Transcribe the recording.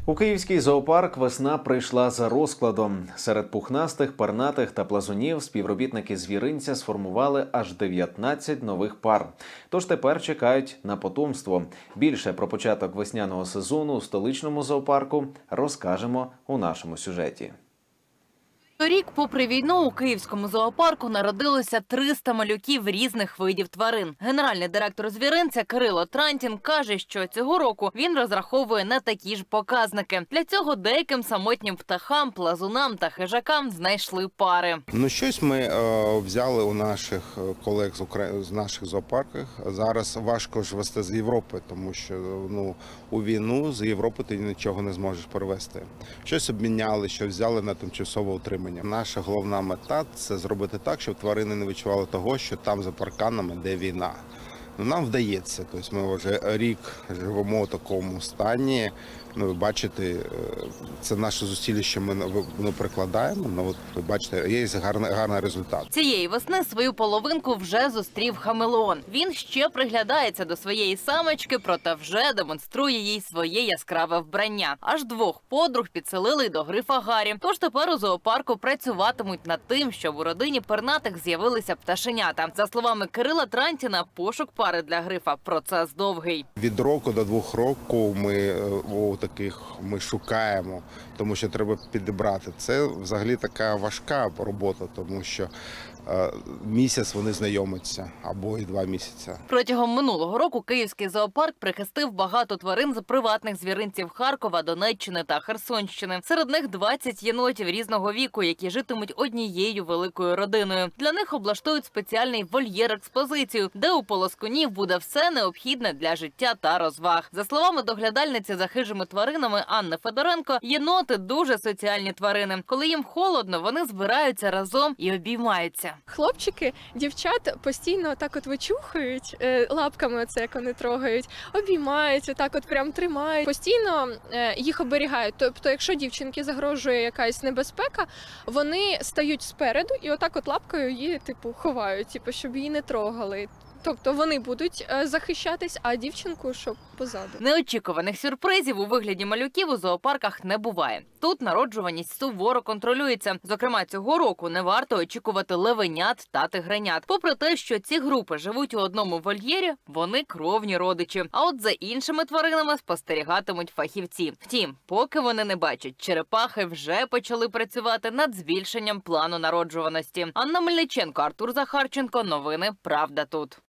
У київський зоопарк весна прийшла за розкладом. Серед пухнастих, пернатих та плазунів співробітники звіринця сформували аж 19 нових пар. Тож тепер чекають на потомство. Більше про початок весняного сезону у столичному зоопарку розкажемо у нашому сюжеті. Торік, попри війну, у київському зоопарку народилося 300 малюків різних видів тварин. Генеральний директор звіринця Кирило Трантін каже, що цього року він розраховує на такі ж показники. Для цього деяким самотнім птахам, плазунам та хижакам знайшли пари. Щось ми взяли у наших колег з наших зоопарків. Зараз важко ж вести з Європи, тому що у війну з Європи ти нічого не зможеш перевезти. Щось обміняли, що взяли на тимчасове утримання. Наша головна мета – це зробити так, щоб тварини не відчували того, що там за парканами йде війна. Нам вдається, тобто ми вже рік живемо в такому стані. Ви бачите, це наше зусилля, що ми прикладаємо. Ви бачите, є гарний результат. Цієї весни свою половинку вже зустрів хамелеон. Він ще приглядається до своєї самочки, проте вже демонструє їй своє яскраве вбрання. Аж 2 подруг підселили до грифа Гаррі. Тож тепер у зоопарку працюватимуть над тим, щоб у родині пернатих з'явилися пташенята. За словами Кирила Трантіна, пошук пари для грифа – процес довгий. Від року до 2 років ми шукаємо, тому що треба підібрати. Це взагалі така важка робота, тому що місяць вони знайомляться, або і 2 місяці. Протягом минулого року київський зоопарк прихистив багато тварин з приватних звіринців Харкова, Донеччини та Херсонщини. Серед них 20 єнотів різного віку, які житимуть однією великою родиною. Для них облаштують спеціальний вольєр-експозицію, де у полоскунів буде все необхідне для життя та розваг. За словами доглядальниці за хижими тваринами Анни Федоренко, єноти – дуже соціальні тварини. Коли їм холодно, вони збираються разом і обіймаються. Хлопчики, дівчат постійно так от вичухають, лапками оце, як вони трогають, обіймають, отак от прям тримають. Постійно їх оберігають. Тобто, якщо дівчинки загрожує якась небезпека, вони стають спереду і отак от лапкою її, ховають, щоб її не трогали. Тобто вони будуть захищатись, а дівчинку, щоб позаду. Неочікуваних сюрпризів у вигляді малюків у зоопарках не буває. Тут народжуваність суворо контролюється. Зокрема, цього року не варто очікувати левенят та тигренят. Попри те, що ці групи живуть у одному вольєрі, вони кровні родичі. А от за іншими тваринами спостерігатимуть фахівці. Втім, поки вони не бачать, черепахи вже почали працювати над збільшенням плану народжуваності. Анна Мельниченко, Артур Захарченко. Новини «Правда тут».